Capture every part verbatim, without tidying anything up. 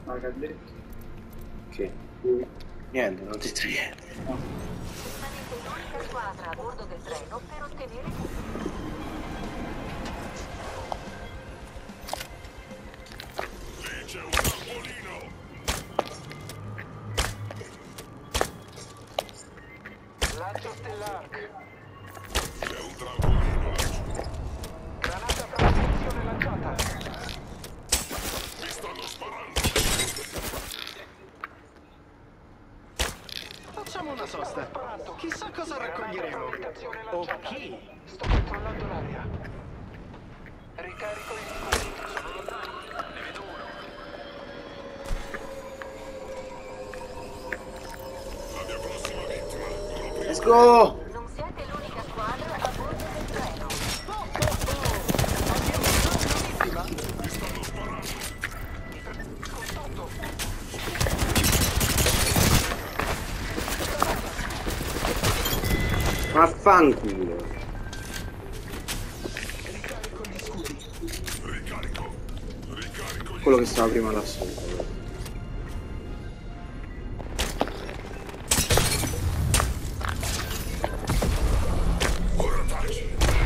Ma che ha detto? Che? Lui. Niente, non ti c'è niente. No. Rimanete l'unica squadra a bordo del treno per ottenere punti. Lì c'è un trampolino! Lancio Stellark. C'è un trampolino laggiù! Granata protezione lanciata. Mi stanno sparando! Facciamo una sosta. Chissà cosa raccoglieremo. O chi? Sto controllando l'area. Ricarico i scudi. Sono lontani. Ne vedo uno. La mia prossima vittima! Proprio Let's go! Non siete l'unica squadra a bordo del treno. mi stanno sparando! Vaffanculo! Ricarico! Ricarico gli Quello che stava prima là sopra. ora taci!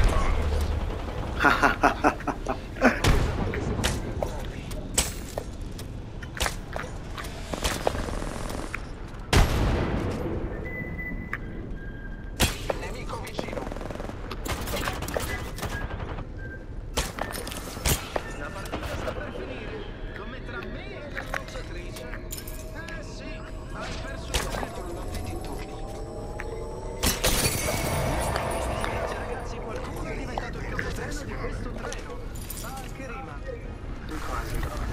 Nemico vicino. La partita sta per finire. Come tra me e la lanciatrice. Eh sì, hai perso il tempo. Non ti titoli. Ragazzi, qualcuno è diventato il capotreno di questo treno. Sa che rima. Quasi.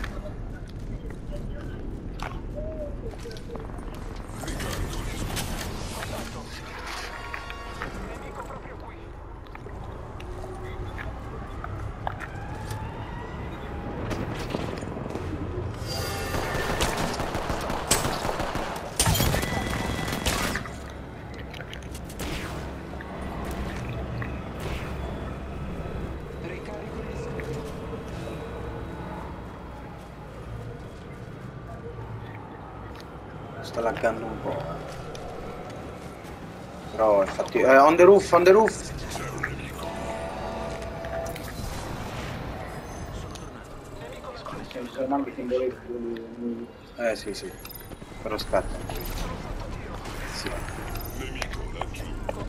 Nemico proprio qui. Ricarico gli scudi. Sta laggando un po'. Però infatti... Eh, on the roof, on the roof! C'è un nemico! C'è il sermante che voleva. Eh sì sì. Però aspetta. Sì. Nemico laggiù!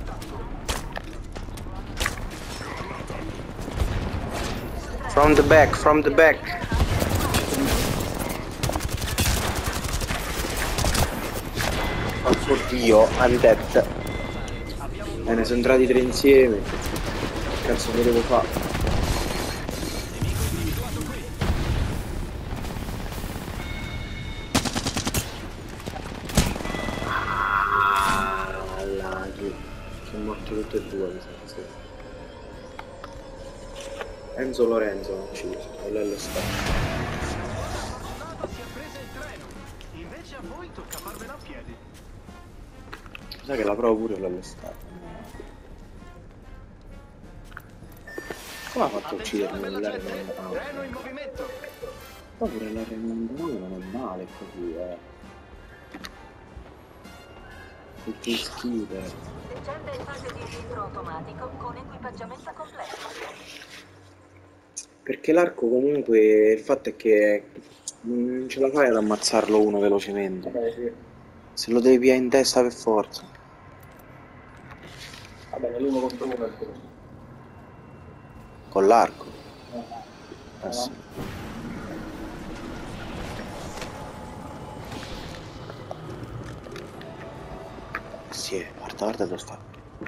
From the back, from the back! Oddio, undead. E ne sono entrati tre insieme. Che cazzo potevo fare? Ah, laghi. Sono morti tutti e due, mi sa. Sì. Enzo Lorenzo non ci uso, quello è lo stato. Si è presa il treno. Invece a voi tocca farvela a piedi. Sai che la provo pure l'allestato. Come ha fatto a uccidermi Attenzione bella quell'area gente. non Treno in movimento. Ma pure l'area non non è male così, eh. Tutti schifo. Leggenda in fase di rientro automatico con equipaggiamento completo. Perché l'arco comunque il fatto è che non ce la fai ad ammazzarlo uno velocemente. Vabbè, sì. Se lo devi pigliare in testa per forza. Vabbè, l'uno contro uno è così. Con l'arco. Eh, Eh sì. Sì, guarda, guarda dove sta.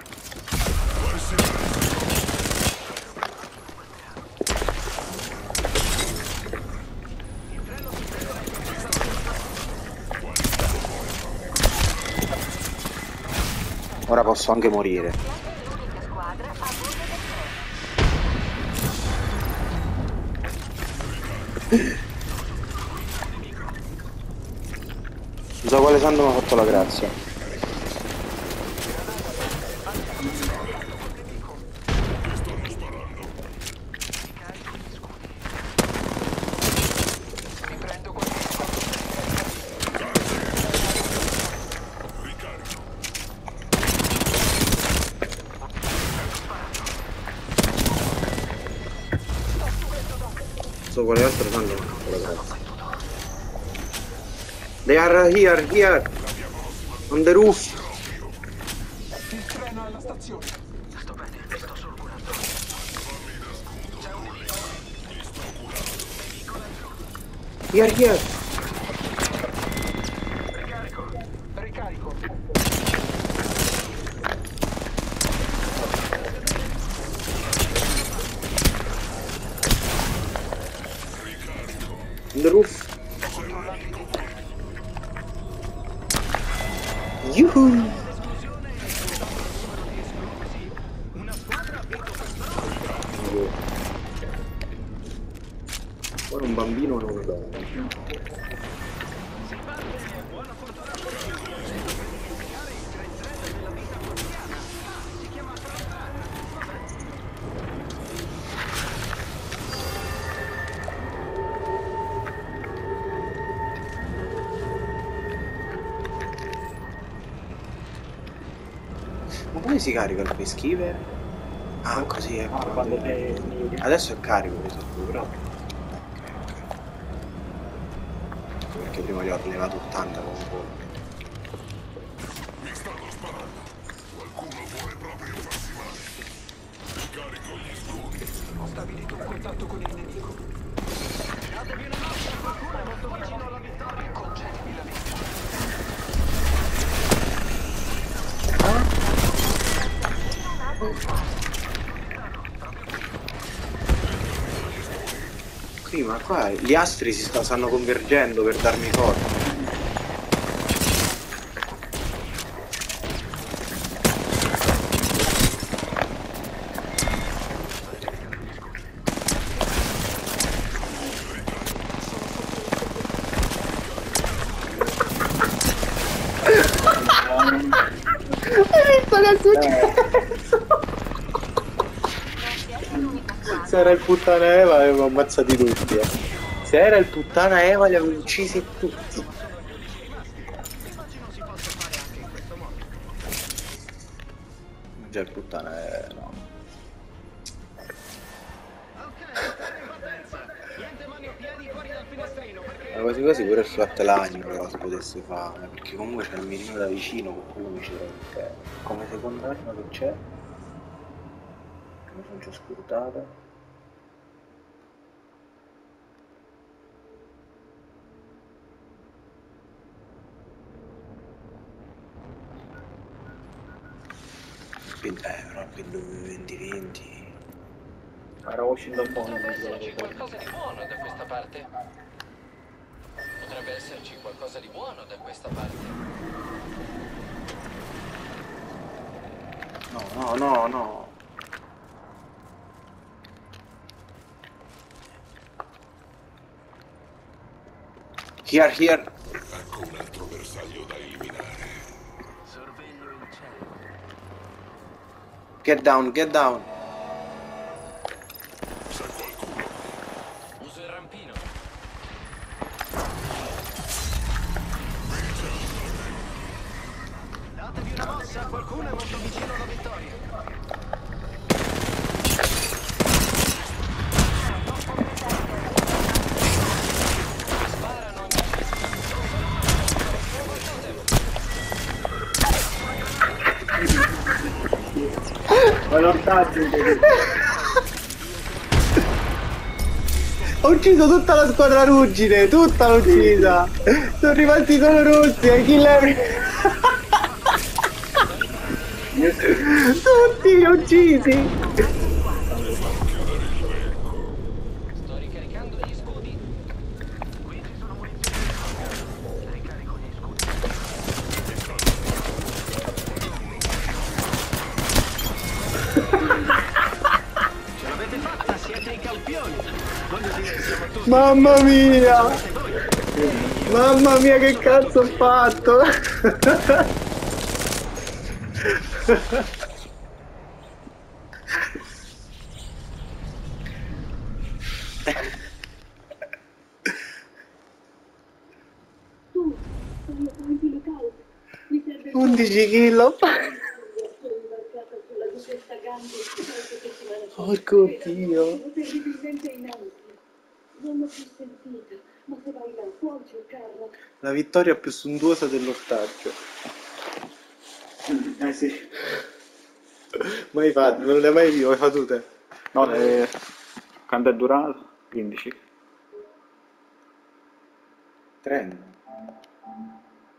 Ora posso anche morire. Siete l'unica squadra a bordo del treno. Non so quale santo mi ha fatto la grazia. Mi prendo qualche They are here, here. On the roof. Il treno alla stazione. Sto bene, mi sto solo curando. C'è un nemico. Nemico laggiù. Here, here. Ricarico. Ricarico. On the roof. Yuhu. Ora un bambino non lo do. Ma come si carica il peschiever? Ah, così ecco. Ah, quando sei... Adesso è carico questo però. Ok, ok. Perché prima gli ho allevato ottanta con un po'. Mi stanno sparando. Qualcuno vuole proprio farsi male. Ricarico gli scudi. Ho stabilito un contatto con il nemico. Datevi una mossa, qualcuno è molto vicino alla vittoria. Concedimi la vita. Sì, ma qua gli astri si sta- stanno convergendo per darmi forza. Hai visto che è successo? Se era il puttana Eva li avevo ammazzati tutti, eh. Se era il puttana Eva li avevo uccisi tutti. Già il puttana Eva, no. Ma quasi quasi pure il flatline però si potesse fare, perché comunque c'è il mirino da vicino, qualcuno mi ci rende. Come seconda arma che c'è? Che mi sono già scurtata. Eh, però qui venti venti. Era Washington Post. Potrebbe esserci qualcosa di buono da questa parte. Potrebbe esserci qualcosa di buono da questa parte. No, no, no, no. Here, here. Ecco un altro bersaglio da eliminare. Sorveglio il cielo. Get down, get down. C'è qualcuno. Uso il rampino. Datevi una mossa, qualcuno è molto vicino alla vittoria. Sparano Ma non taggio. Ho ucciso tutta la squadra ruggine, tutta l'ho uccisa. Sono rimasti solo rossi, e chi l'è? Tutti li ho uccisi. Sto ricaricando gli scudi. Qui ci sono munizioni. Ricarico gli scudi. Ce l'avete fatta, siete i campioni. Voglio dire, siamo tutti Mamma mia. voi. Mamma mia che cazzo ho fatto. undici kilo. Porco Dio. Non l'ho più sentita, ma se vai là puoi cercarla. La vittoria più sontuosa dell'ortaggio. Eh sì. Mai fatto, non l'hai mai visto, mai fatto te. No, eh, quanto è durato? quindici. trenta.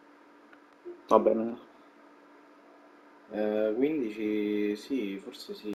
Va bene. Eh, quindici, sì, forse sì.